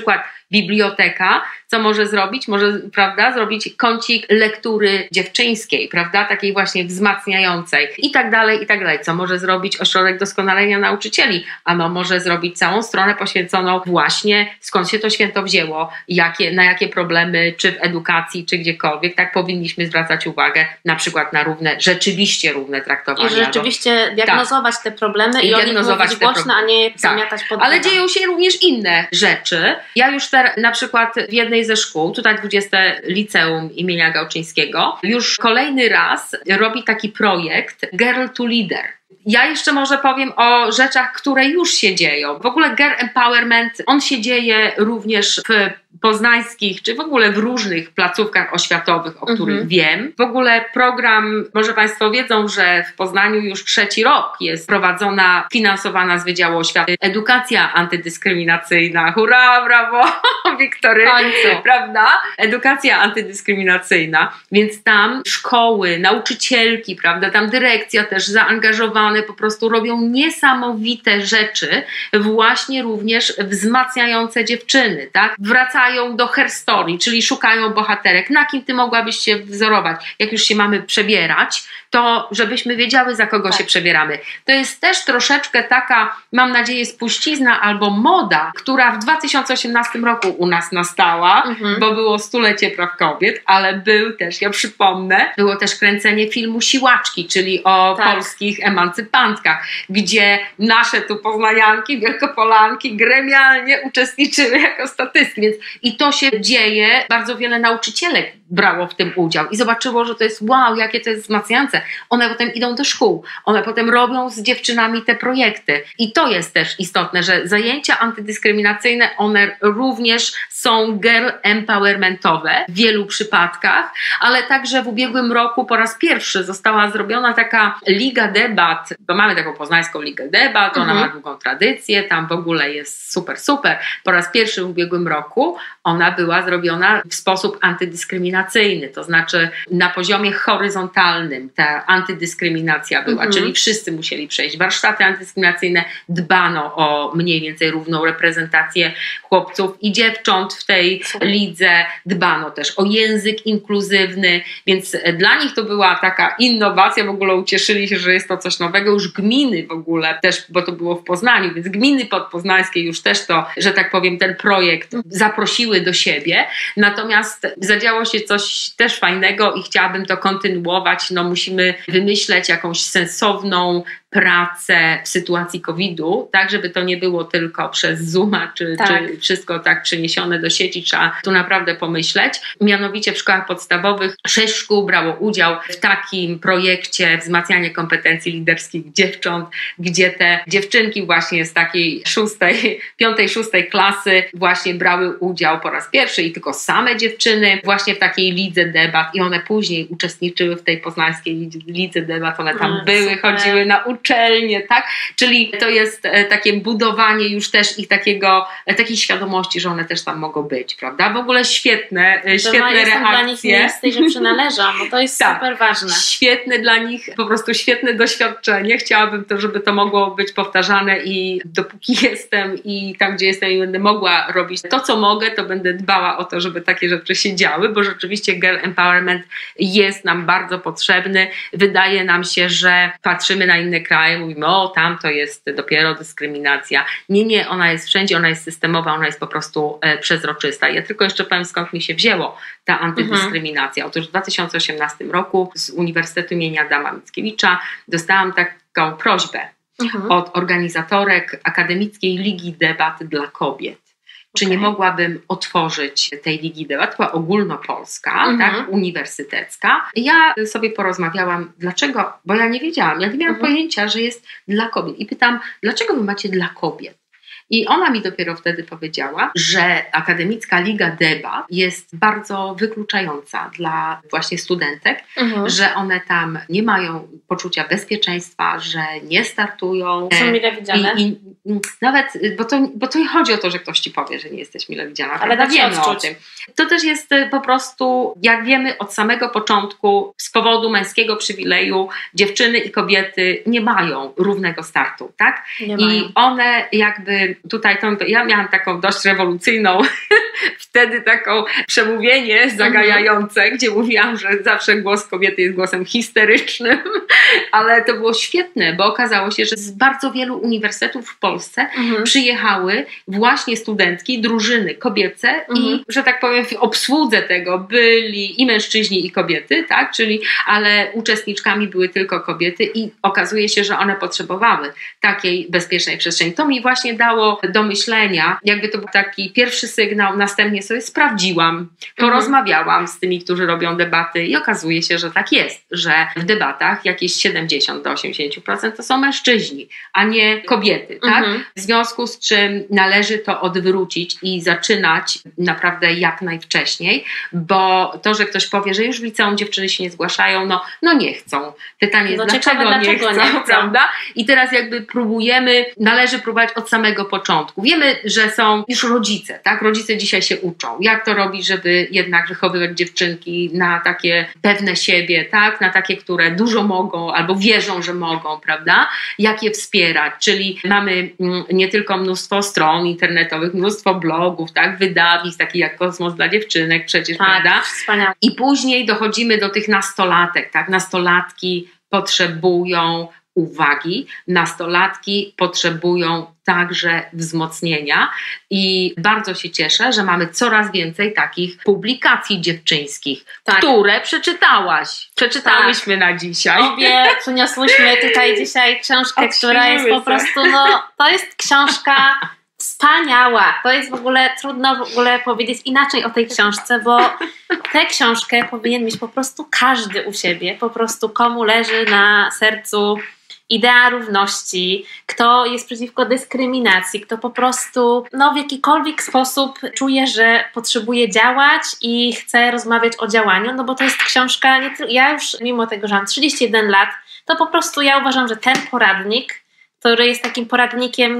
biblioteka, co może zrobić? Może, prawda, zrobić kącik lektury dziewczyńskiej, prawda, takiej właśnie wzmacniającej i tak dalej, i tak dalej. Co może zrobić ośrodek doskonalenia nauczycieli? Ano może zrobić całą stronę poświęconą właśnie skąd się to święto wzięło, na jakie problemy, czy w edukacji, czy gdziekolwiek, tak powinniśmy zwracać uwagę na przykład na rzeczywiście równe traktowanie. I rzeczywiście diagnozować te problemy i o nich mówić głośno, a nie zamiatać pod Ale dzieją się również inne rzeczy. Ja już na przykład w jednej ze szkół, tutaj 20 Liceum imienia Gałczyńskiego, już kolejny raz robi taki projekt Girl to Leader. Ja jeszcze może powiem o rzeczach, które już się dzieją. W ogóle Girl Empowerment, on się dzieje również w poznańskich, czy w ogóle w różnych placówkach oświatowych, o których wiem. W ogóle program, może Państwo wiedzą, że w Poznaniu już 3. rok jest prowadzona, finansowana z Wydziału Oświaty edukacja antydyskryminacyjna. Hurra, brawo, Wiktory, prawda? Edukacja antydyskryminacyjna, więc tam szkoły, nauczycielki, prawda, tam dyrekcja też zaangażowane, po prostu robią niesamowite rzeczy, właśnie również wzmacniające dziewczyny, tak? Wracają do her story, czyli szukają bohaterek. Na kim ty mogłabyś się wzorować? Jak już się mamy przebierać, to żebyśmy wiedziały, za kogo się przebieramy. To jest też troszeczkę taka, mam nadzieję, spuścizna albo moda, która w 2018 roku u nas nastała, bo było 100-lecie praw kobiet, ale był też, ja przypomnę, było też kręcenie filmu Siłaczki, czyli o polskich emancypantkach, gdzie nasze tu poznanianki, wielkopolanki gremialnie uczestniczyły jako statystki, więc i to się dzieje, bardzo wiele nauczycielek brało w tym udział i zobaczyło, że to jest wow, jakie to jest wzmacniające. One potem idą do szkół, one potem robią z dziewczynami te projekty i to jest też istotne, że zajęcia antydyskryminacyjne, one również są girl empowermentowe w wielu przypadkach, ale także w ubiegłym roku po raz pierwszy została zrobiona taka Liga Debat, bo mamy taką poznańską Ligę Debat, ona ma długą tradycję, tam w ogóle jest super. Po raz pierwszy w ubiegłym roku ona była zrobiona w sposób antydyskryminacyjny, to znaczy na poziomie horyzontalnym ta antydyskryminacja była, czyli wszyscy musieli przejść warsztaty antydyskryminacyjne, dbano o mniej więcej równą reprezentację chłopców i dziewcząt w tej lidze, dbano też o język inkluzywny, więc dla nich to była taka innowacja, w ogóle ucieszyli się, że jest to coś nowego, już gminy w ogóle też, bo to było w Poznaniu, więc gminy podpoznańskie już też to, że tak powiem, ten projekt zaprosiły do siebie, natomiast zadziało się coś też fajnego i chciałabym to kontynuować, no musimy wymyśleć jakąś sensowną pracę w sytuacji COVID-u, tak żeby to nie było tylko przez Zooma, czy wszystko tak przeniesione do sieci, trzeba tu naprawdę pomyśleć. Mianowicie w szkołach podstawowych 6 szkół brało udział w takim projekcie wzmacniania kompetencji liderskich dziewcząt, gdzie te dziewczynki właśnie z takiej 5., 6. klasy właśnie brały udział po raz pierwszy i tylko same dziewczyny właśnie w takiej lidze debat i one później uczestniczyły w tej poznańskiej lidze debat, one tam były, chodziły na uczelnie, tak? Czyli to jest takie budowanie już też ich takiej świadomości, że one też tam mogą być, prawda? W ogóle świetne reakcje. Dla nich miejsce, że przynależą, bo to jest super ważne. Świetne dla nich, po prostu świetne doświadczenie. Chciałabym to, żeby to mogło być powtarzane i dopóki jestem i tam, gdzie jestem i będę mogła robić to, co mogę, to będę dbała o to, żeby takie rzeczy się działy, bo rzeczywiście girl empowerment jest nam bardzo potrzebny. Wydaje nam się, że patrzymy na inne kraje, mówimy, o tam to jest dopiero dyskryminacja. Nie, ona jest wszędzie, ona jest systemowa, ona jest po prostu przezroczysta. Ja tylko jeszcze powiem, skąd mi się wzięło ta antydyskryminacja. Otóż w 2018 roku z Uniwersytetu imienia Adama Mickiewicza dostałam taką prośbę od organizatorek Akademickiej Ligi Debat dla Kobiet. Czy nie mogłabym otworzyć tej Ligi Debat, to była ogólnopolska, tak, uniwersytecka. Ja sobie porozmawiałam, dlaczego, bo ja nie wiedziałam, ja nie miałam pojęcia, że jest dla kobiet. I pytam, dlaczego wy macie dla kobiet? I ona mi dopiero wtedy powiedziała, że Akademicka Liga Debat jest bardzo wykluczająca dla właśnie studentek, że one tam nie mają poczucia bezpieczeństwa, że nie startują. Są mile widziane. I nawet, bo to nie chodzi o to, że ktoś ci powie, że nie jesteś mile widziana. Ale tak wiemy o tym. To też jest po prostu, jak wiemy od samego początku, z powodu męskiego przywileju dziewczyny i kobiety nie mają równego startu, tak? I one jakby tutaj ja miałam taką dość rewolucyjną wtedy taką przemówienie zagajające, gdzie mówiłam, że zawsze głos kobiety jest głosem histerycznym, ale to było świetne, bo okazało się, że z bardzo wielu uniwersytetów w Polsce przyjechały właśnie studentki, drużyny kobiece i, że tak powiem, w obsłudze tego byli i mężczyźni, i kobiety, tak? Ale uczestniczkami były tylko kobiety i okazuje się, że one potrzebowały takiej bezpiecznej przestrzeni. To mi właśnie dało do myślenia, jakby to był taki pierwszy sygnał, następnie sobie sprawdziłam, porozmawiałam z tymi, którzy robią debaty i okazuje się, że tak jest, że w debatach jakieś 70 do 80% to są mężczyźni, a nie kobiety, tak? W związku z czym należy to odwrócić i zaczynać naprawdę jak najwcześniej, bo to, że ktoś powie, że już w liceum dziewczyny się nie zgłaszają, no nie chcą. Pytanie jest, dlaczego nie chcą, prawda? I teraz jakby należy próbować od samego początku. Wiemy, że są już rodzice, tak? Rodzice dzisiaj się uczą, jak to robić, żeby jednak wychowywać dziewczynki na takie pewne siebie, tak? Na takie, które dużo mogą albo wierzą, że mogą, prawda? Jak je wspierać, czyli mamy nie tylko mnóstwo stron internetowych, mnóstwo blogów, tak? Wydawnictw, takich jak Kosmos dla dziewczynek przecież, tak, prawda? Wspaniale. I później dochodzimy do tych nastolatek, tak? Nastolatki potrzebują uwagi, nastolatki potrzebują także wzmocnienia i bardzo się cieszę, że mamy coraz więcej takich publikacji dziewczyńskich, które przeczytałyśmy na dzisiaj. Obie przyniosłyśmy tutaj dzisiaj książkę, która jest po prostu, to jest książka wspaniała. To jest w ogóle trudno powiedzieć inaczej o tej książce, bo tę książkę powinien mieć po prostu każdy u siebie, po prostu komu leży na sercu idea równości, kto jest przeciwko dyskryminacji, kto po prostu w jakikolwiek sposób czuje, że potrzebuje działać i chce rozmawiać o działaniu, bo to jest książka, ja już mimo tego, że mam 31 lat, to po prostu ja uważam, że ten poradnik, który jest takim poradnikiem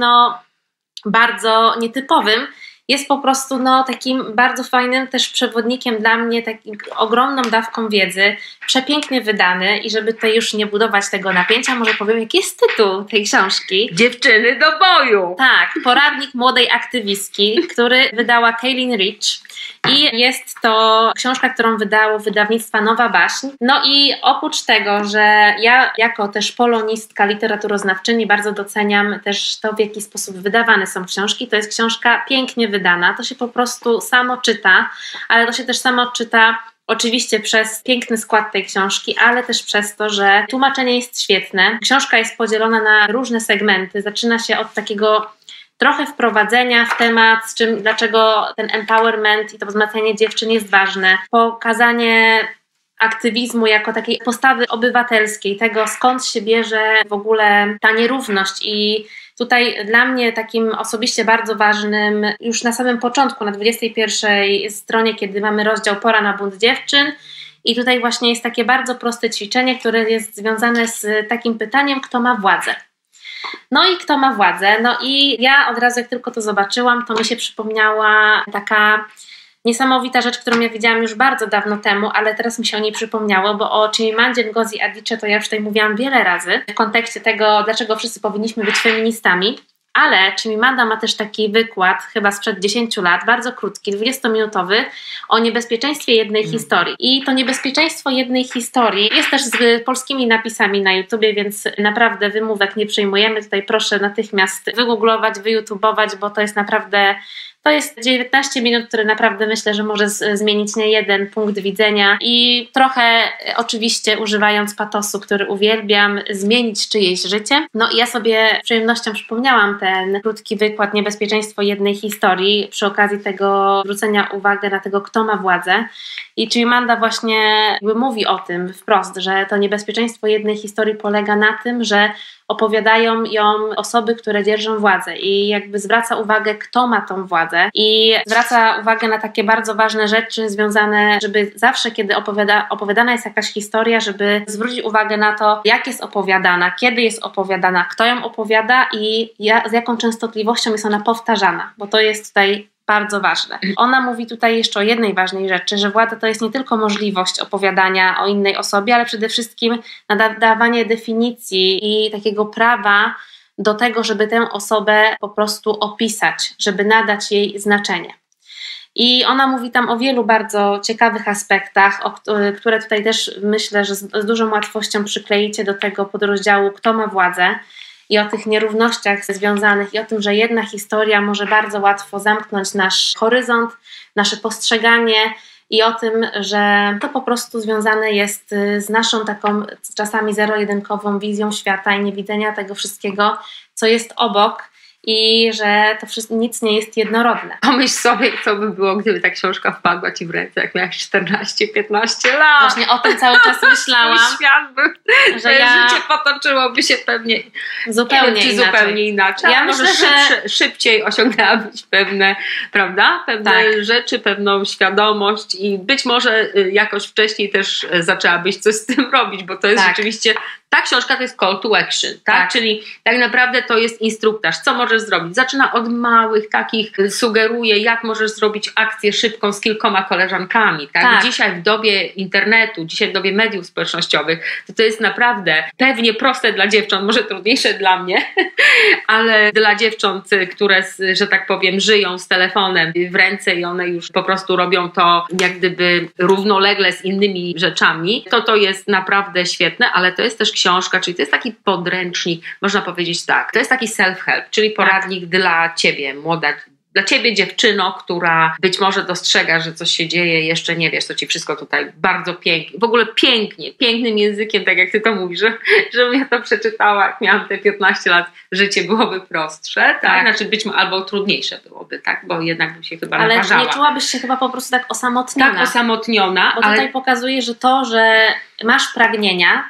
bardzo nietypowym, jest po prostu takim bardzo fajnym też przewodnikiem dla mnie, takim ogromną dawką wiedzy, przepięknie wydany i żeby tutaj już nie budować tego napięcia, może powiem, jaki jest tytuł tej książki. Dziewczyny do boju! Tak, poradnik młodej aktywistki, który wydała Kaylin Rich i jest to książka, którą wydało wydawnictwa Nowa Baśń. I oprócz tego, że ja jako też polonistka, literaturoznawczyni bardzo doceniam też to, w jaki sposób wydawane są książki, to jest książka pięknie wydana, to się po prostu samo czyta, ale to się też samo czyta oczywiście przez piękny skład tej książki, ale też przez to, że tłumaczenie jest świetne. Książka jest podzielona na różne segmenty, zaczyna się od takiego trochę wprowadzenia w temat, dlaczego ten empowerment i to wzmacnianie dziewczyn jest ważne, pokazanie aktywizmu jako takiej postawy obywatelskiej, tego skąd się bierze w ogóle ta nierówność i tutaj dla mnie takim osobiście bardzo ważnym już na samym początku, na 21 stronie, kiedy mamy rozdział Pora na bunt dziewczyn i tutaj właśnie jest takie bardzo proste ćwiczenie, które jest związane z takim pytaniem, kto ma władzę. I kto ma władzę? I ja od razu jak tylko to zobaczyłam, to mi się przypomniała taka niesamowita rzecz, którą ja widziałam już bardzo dawno temu, ale teraz mi się o niej przypomniało, bo o Chimimandzie Ngozi Adichie to ja już tutaj mówiłam wiele razy w kontekście tego, dlaczego wszyscy powinniśmy być feministami, ale Chimamanda ma też taki wykład chyba sprzed 10 lat, bardzo krótki, 20-minutowy o niebezpieczeństwie jednej historii. I to niebezpieczeństwo jednej historii jest też z polskimi napisami na YouTubie, więc naprawdę wymówek nie przyjmujemy. Tutaj proszę natychmiast wygooglować, wyjutubować, bo to jest naprawdę... To jest 19 minut, które naprawdę myślę, że może zmienić nie jeden punkt widzenia i trochę oczywiście używając patosu, który uwielbiam, zmienić czyjeś życie. I ja sobie z przyjemnością przypomniałam ten krótki wykład Niebezpieczeństwo jednej historii przy okazji tego zwrócenia uwagi na tego, kto ma władzę. I Chimamanda właśnie mówi o tym wprost, że to niebezpieczeństwo jednej historii polega na tym, że opowiadają ją osoby, które dzierżą władzę i jakby zwraca uwagę, kto ma tą władzę i zwraca uwagę na takie bardzo ważne rzeczy związane, żeby zawsze, kiedy opowiadana jest jakaś historia, żeby zwrócić uwagę na to, jak jest opowiadana, kiedy jest opowiadana, kto ją opowiada i z jaką częstotliwością jest ona powtarzana, bo to jest tutaj bardzo ważne. Ona mówi tutaj jeszcze o jednej ważnej rzeczy, że władza to jest nie tylko możliwość opowiadania o innej osobie, ale przede wszystkim nadawanie definicji i takiego prawa do tego, żeby tę osobę po prostu opisać, żeby nadać jej znaczenie. I ona mówi tam o wielu bardzo ciekawych aspektach, które tutaj też myślę, że z dużą łatwością przykleicie do tego podrozdziału Kto ma władzę, i o tych nierównościach związanych i o tym, że jedna historia może bardzo łatwo zamknąć nasz horyzont, nasze postrzeganie i o tym, że to po prostu związane jest z naszą taką czasami zero-jedynkową wizją świata i niewidzenia tego wszystkiego, co jest obok i że to wszystko, nic nie jest jednorodne. Pomyśl sobie, co by było, gdyby ta książka wpadła ci w ręce, jak miałaś 14-15 lat. Właśnie o tym cały czas myślałam. Świat by, że życie potoczyłoby się pewnie zupełnie inaczej. Ja może myślę, że szybciej osiągnęłabyś pewne, prawda? Pewne rzeczy, pewną świadomość i być może jakoś wcześniej też zaczęłabyś coś z tym robić, bo to jest rzeczywiście... Ta książka to jest call to action, tak? Czyli tak naprawdę to jest instruktaż, co możesz zrobić. Zaczyna od małych takich, sugeruje, jak możesz zrobić akcję szybką z kilkoma koleżankami, tak? Dzisiaj w dobie internetu, dzisiaj w dobie mediów społecznościowych, to jest naprawdę pewnie proste dla dziewcząt, może trudniejsze dla mnie, ale dla dziewcząt, które, że tak powiem, żyją z telefonem w ręce i one już po prostu robią to jak gdyby równolegle z innymi rzeczami, to jest naprawdę świetne, ale to jest też książka, czyli to jest taki podręcznik, można powiedzieć tak, to jest taki self-help, czyli poradnik dla ciebie, dla ciebie dziewczyno, która być może dostrzega, że coś się dzieje, jeszcze nie wiesz, to ci wszystko tutaj bardzo pięknie, w ogóle pięknym językiem, tak jak ty to mówisz, żebym ja to przeczytała, jak miałam te 15 lat, życie byłoby prostsze, tak? Znaczy być może albo trudniejsze byłoby, tak? Bo jednak bym się chyba naparzała. Ale nie czułabyś się chyba po prostu tak osamotniona. Tak, osamotniona. Bo tutaj pokazuje, że to, że masz pragnienia,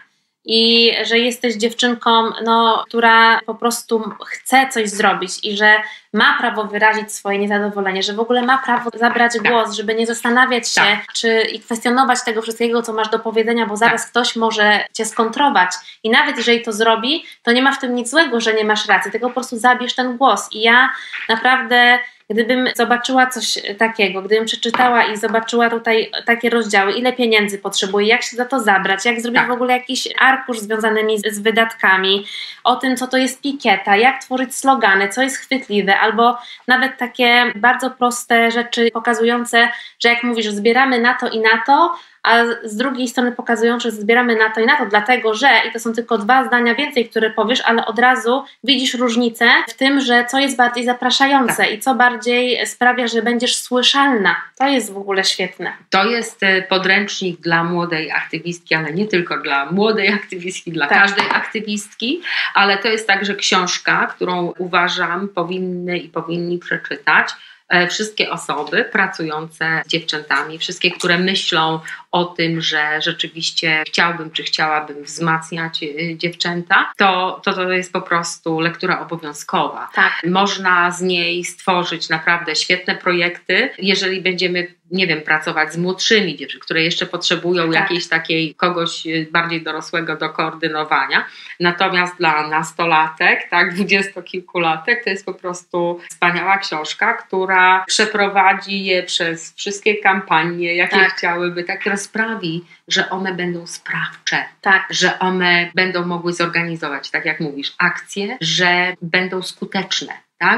i że jesteś dziewczynką, która po prostu chce coś zrobić i że ma prawo wyrazić swoje niezadowolenie, że w ogóle ma prawo zabrać głos, żeby nie zastanawiać się i kwestionować tego wszystkiego, co masz do powiedzenia, bo zaraz ktoś może cię skontrować i nawet jeżeli to zrobi, to nie ma w tym nic złego, że nie masz racji, tylko po prostu zabierz ten głos. I ja naprawdę... Gdybym zobaczyła coś takiego, gdybym przeczytała i zobaczyła tutaj takie rozdziały, ile pieniędzy potrzebuję, jak się za to zabrać, jak zrobić w ogóle jakiś arkusz związany z wydatkami, o tym, co to jest pikieta, jak tworzyć slogany, co jest chwytliwe, albo nawet takie bardzo proste rzeczy pokazujące, że jak mówisz, zbieramy na to i na to, a z drugiej strony pokazują, że zbieramy na to i na to, dlatego że, i to są tylko 2 zdania więcej, które powiesz, ale od razu widzisz różnicę w tym, że co jest bardziej zapraszające i co bardziej sprawia, że będziesz słyszalna. To jest w ogóle świetne. To jest podręcznik dla młodej aktywistki, ale nie tylko dla młodej aktywistki, dla każdej aktywistki, ale to jest także książka, którą uważam powinni przeczytać wszystkie osoby pracujące z dziewczętami, wszystkie, które myślą o tym, że rzeczywiście chciałabym wzmacniać dziewczęta, to jest po prostu lektura obowiązkowa. Można z niej stworzyć naprawdę świetne projekty, jeżeli będziemy, nie wiem, pracować z młodszymi dziewczynami, które jeszcze potrzebują jakiejś takiej, kogoś bardziej dorosłego do koordynowania. Natomiast dla nastolatek, 20-kilkulatek, to jest po prostu wspaniała książka, która przeprowadzi je przez wszystkie kampanie, jakie chciałyby, które sprawi, że one będą sprawcze, że one będą mogły zorganizować, tak jak mówisz, akcje, że będą skuteczne.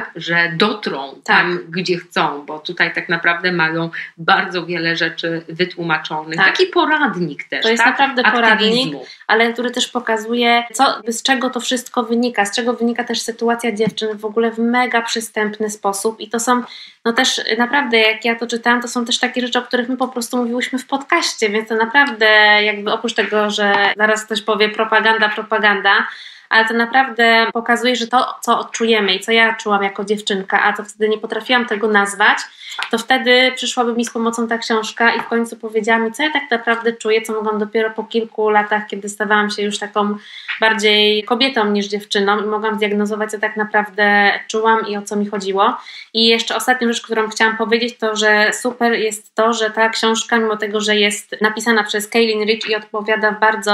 Że dotrą tam, gdzie chcą, bo tutaj tak naprawdę mają bardzo wiele rzeczy wytłumaczonych. Taki poradnik też. To jest naprawdę poradnik, ale który też pokazuje, z czego to wszystko wynika, z czego wynika też sytuacja dziewczyn w ogóle w mega przystępny sposób i to są też naprawdę, jak ja to czytałam, to są też takie rzeczy, o których my po prostu mówiłyśmy w podcaście, więc to naprawdę jakby oprócz tego, że zaraz ktoś powie propaganda, ale to naprawdę pokazuje, że to, co odczujemy i co ja czułam jako dziewczynka, a to wtedy nie potrafiłam tego nazwać, to wtedy przyszłaby mi z pomocą ta książka i w końcu powiedziała mi, co ja tak naprawdę czuję, co mogłam dopiero po kilku latach, kiedy stawałam się już taką bardziej kobietą niż dziewczyną i mogłam zdiagnozować, co tak naprawdę czułam i o co mi chodziło. I jeszcze ostatnią rzecz, którą chciałam powiedzieć, to, że super jest to, że ta książka, mimo tego, że jest napisana przez Kaylin Rich i odpowiada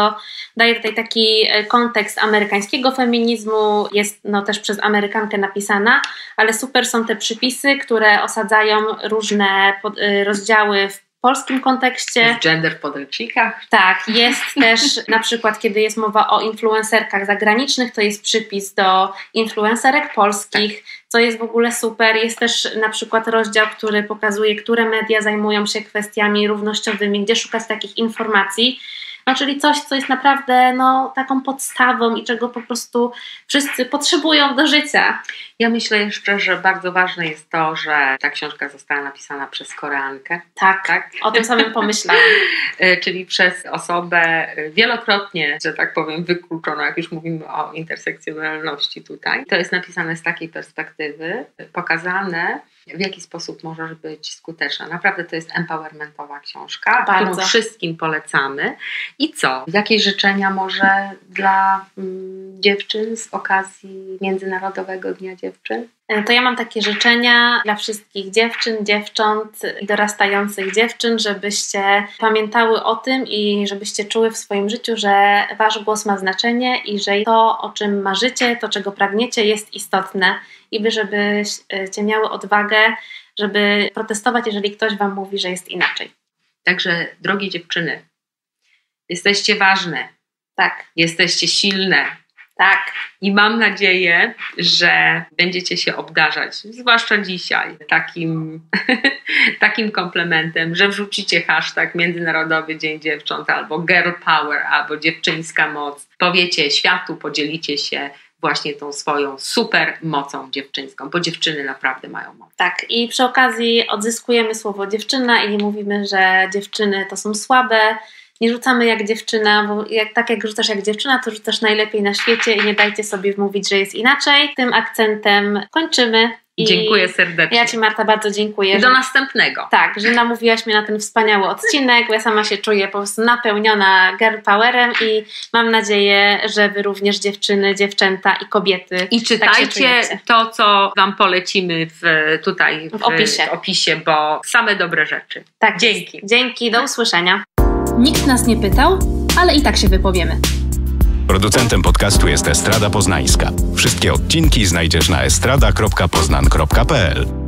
daje tutaj taki kontekst amerykańskiego feminizmu, jest też przez Amerykankę napisana, ale super są te przypisy, które osadzają różne rozdziały w polskim kontekście. Jest gender w podręcznikach. Tak, jest też na przykład, kiedy jest mowa o influencerkach zagranicznych, to jest przypis do influencerek polskich, co jest w ogóle super. Jest też na przykład rozdział, który pokazuje, które media zajmują się kwestiami równościowymi, gdzie szukać takich informacji. No, czyli coś, co jest naprawdę taką podstawą i czego po prostu wszyscy potrzebują do życia. Ja myślę jeszcze, że bardzo ważne jest to, że ta książka została napisana przez Koreankę. Tak? O tym samym pomyślałam. Czyli przez osobę wielokrotnie, że tak powiem, wykluczoną, jak już mówimy o intersekcjonalności tutaj. To jest napisane z takiej perspektywy, pokazane, w jaki sposób możesz być skuteczna. Naprawdę to jest empowermentowa książka, którą wszystkim polecamy. I co? Jakieś życzenia może dla dziewczyn z okazji Międzynarodowego Dnia Dziewczyn? To ja mam takie życzenia dla wszystkich dziewczyn, dziewcząt i dorastających dziewczyn, żebyście pamiętały o tym i żebyście czuły w swoim życiu, że wasz głos ma znaczenie i że to, o czym marzycie, to, czego pragniecie, jest istotne i wy, żebyście miały odwagę, żeby protestować, jeżeli ktoś wam mówi, że jest inaczej. Także, drogie dziewczyny, jesteście ważne. Tak. Jesteście silne. Tak. I mam nadzieję, że będziecie się obdarzać, zwłaszcza dzisiaj, takim komplementem, że wrzucicie hashtag Międzynarodowy Dzień Dziewcząt albo Girl Power, albo Dziewczyńska Moc. Powiecie światu, podzielicie się właśnie tą swoją super mocą dziewczyńską, bo dziewczyny naprawdę mają moc. Tak, i przy okazji odzyskujemy słowo dziewczyna i nie mówimy, że dziewczyny to są słabe. Nie rzucamy jak dziewczyna, bo jak rzucasz jak dziewczyna, to rzucasz najlepiej na świecie i nie dajcie sobie wmówić, że jest inaczej. Tym akcentem kończymy. Dziękuję serdecznie. Ja Ci, Marta, bardzo dziękuję. Do następnego. Tak, że namówiłaś mnie na ten wspaniały odcinek, bo ja sama się czuję po prostu napełniona girl powerem i mam nadzieję, że Wy również, dziewczyny, dziewczęta i kobiety. I czytajcie to, co Wam polecimy w opisie, bo same dobre rzeczy. Tak, dzięki. Dzięki, do usłyszenia. Nikt nas nie pytał, ale i tak się wypowiemy. Producentem podcastu jest Estrada Poznańska. Wszystkie odcinki znajdziesz na estrada.poznan.pl.